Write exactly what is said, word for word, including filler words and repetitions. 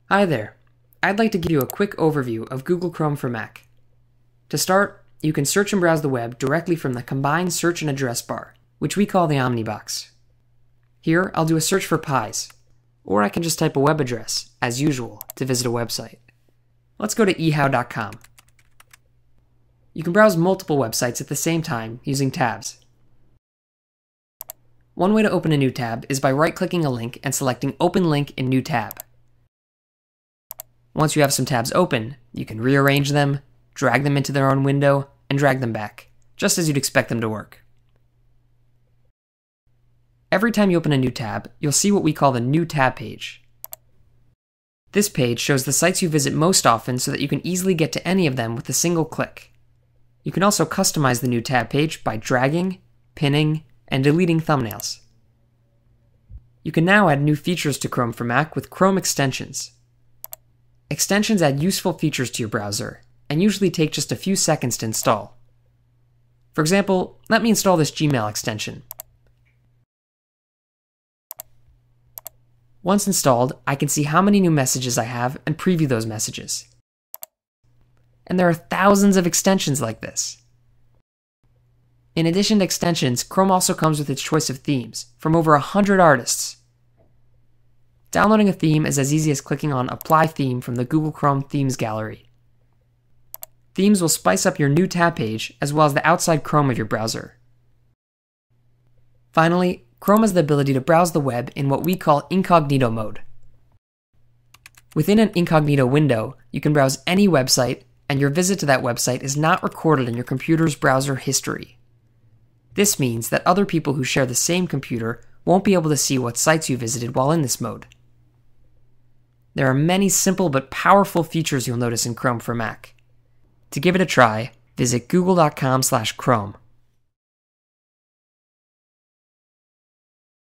Hi there. I'd like to give you a quick overview of Google Chrome for Mac. To start, you can search and browse the web directly from the combined search and address bar, which we call the Omnibox. Here, I'll do a search for pies, or I can just type a web address, as usual, to visit a website. Let's go to ehow dot com. You can browse multiple websites at the same time using tabs. One way to open a new tab is by right-clicking a link and selecting Open Link in New Tab. Once you have some tabs open, you can rearrange them, drag them into their own window, and drag them back, just as you'd expect them to work. Every time you open a new tab, you'll see what we call the New Tab page. This page shows the sites you visit most often so that you can easily get to any of them with a single click. You can also customize the New Tab page by dragging, pinning, and deleting thumbnails. You can now add new features to Chrome for Mac with Chrome extensions. Extensions add useful features to your browser, and usually take just a few seconds to install. For example, let me install this Gmail extension. Once installed, I can see how many new messages I have and preview those messages. And there are thousands of extensions like this. In addition to extensions, Chrome also comes with its choice of themes, from over a hundred artists. Downloading a theme is as easy as clicking on Apply Theme from the Google Chrome Themes Gallery. Themes will spice up your new tab page, as well as the outside Chrome of your browser. Finally, Chrome has the ability to browse the web in what we call Incognito Mode. Within an incognito window, you can browse any website, and your visit to that website is not recorded in your computer's browser history. This means that other people who share the same computer won't be able to see what sites you visited while in this mode. There are many simple but powerful features you'll notice in Chrome for Mac. To give it a try, visit google dot com slash chrome.